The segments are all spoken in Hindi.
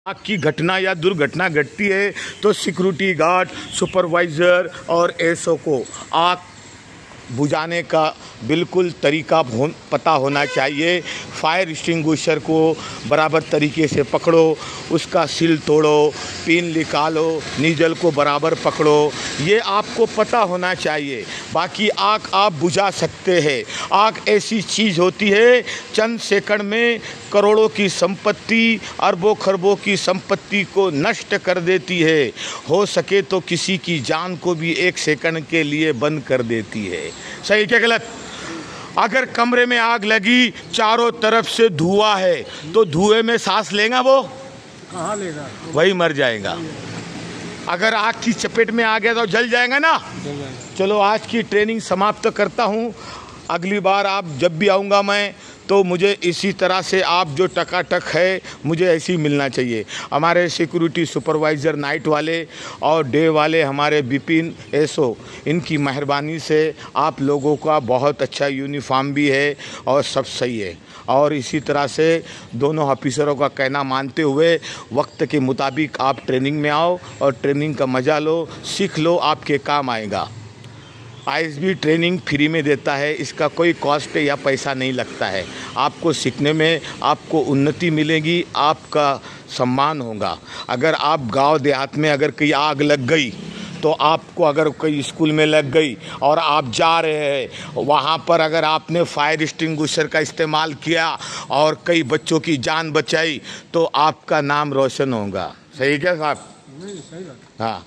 आग की घटना या दुर्घटना घटती है तो सिक्योरिटी गार्ड, सुपरवाइज़र और एसओ को आग बुझाने का बिल्कुल तरीका पता होना चाहिए। फायर एक्सटिंग्विशर को बराबर तरीके से पकड़ो, उसका सील तोड़ो, पिन निकालो, नीडल को बराबर पकड़ो, ये आपको पता होना चाहिए। बाकी आग आप बुझा सकते हैं। आग ऐसी चीज़ होती है, चंद सेकंड में करोड़ों की संपत्ति, अरबों खरबों की संपत्ति को नष्ट कर देती है। हो सके तो किसी की जान को भी एक सेकंड के लिए बंद कर देती है। सही क्या गलत? अगर कमरे में आग लगी, चारों तरफ से धुआं है, तो धुएं में सांस लेगा वो? कहाँ लेगा? वही मर जाएगा। अगर आग की चपेट में आ गया तो जल जाएगा ना। चलो आज की ट्रेनिंग समाप्त करता हूँ। अगली बार आप जब भी आऊँगा मैं, तो मुझे इसी तरह से आप जो टकाटक है मुझे ऐसे ही मिलना चाहिए। हमारे सिक्योरिटी सुपरवाइज़र नाइट वाले और डे वाले हमारे विपिन एसओ, इनकी मेहरबानी से आप लोगों का बहुत अच्छा यूनिफॉर्म भी है और सब सही है। और इसी तरह से दोनों ऑफिसरों का कहना मानते हुए वक्त के मुताबिक आप ट्रेनिंग में आओ और ट्रेनिंग का मज़ा लो, सीख लो, आपके काम आएगा। आईएसबी ट्रेनिंग फ्री में देता है, इसका कोई कॉस्ट या पैसा नहीं लगता है। आपको सीखने में आपको उन्नति मिलेगी, आपका सम्मान होगा। अगर आप गांव देहात में अगर कहीं आग लग गई तो आपको, अगर कोई स्कूल में लग गई और आप जा रहे हैं, वहाँ पर अगर आपने फायर एक्सटिंग्विशर का इस्तेमाल किया और कई बच्चों की जान बचाई तो आपका नाम रोशन होगा। सही क्या साहब? सही बात। हाँ,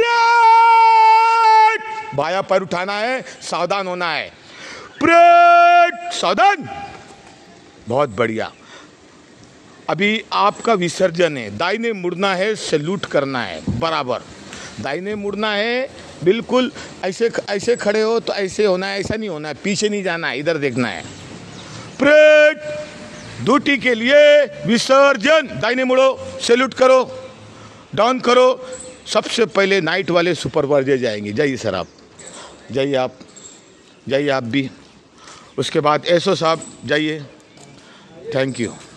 बाया पर उठाना है, सावधान होना है। परेड, सावधान। बहुत बढ़िया। अभी आपका विसर्जन है, दाहिने मुड़ना है, सैल्यूट करना है, बराबर दाहिने मुड़ना है। बिल्कुल ऐसे ऐसे खड़े हो तो ऐसे होना है, ऐसा नहीं होना है, पीछे नहीं जाना है, इधर देखना है। परेड, ड्यूटी के लिए विसर्जन, दाहिने मुड़ो, सैल्यूट करो, डाउन करो। सबसे पहले नाइट वाले सुपरवाइजर जाएंगे। जाइए सर, आप जाइए, आप जाइए, आप भी। उसके बाद एसओ साहब जाइए। Thank you.